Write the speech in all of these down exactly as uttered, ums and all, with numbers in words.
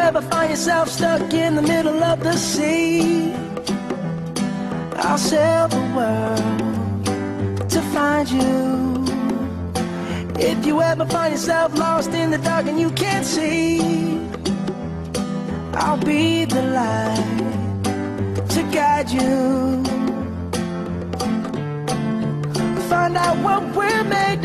ever find yourself stuck in the middle of the sea, I'll sail the world to find you. If you ever find yourself lost in the dark and you can't see, I'll be the light to guide you. Find out what we're made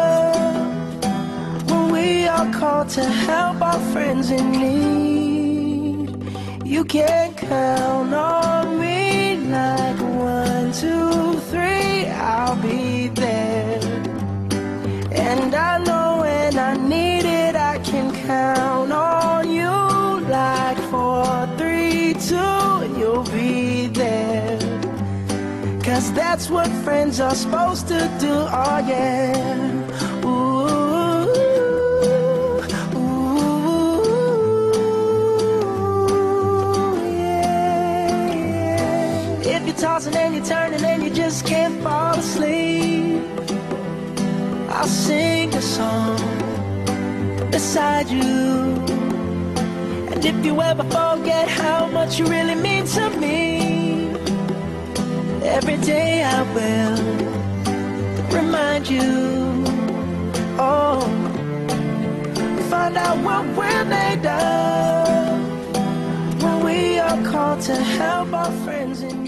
of when we are called to help our friends in need. You can count on me like one, two, three, I'll be there. And I know when I need it, I can count on you like four, three, two, and you'll be there. Cause that's what friends are supposed to do, oh yeah. Ooh, ooh, yeah, yeah. If you're tossing and you're turning and you just can't fall asleep, I'll sing a song beside you. And if you ever forget how much you really mean to me, every day I will remind you. Oh, find out what we're made of when we are called to help our friends in need.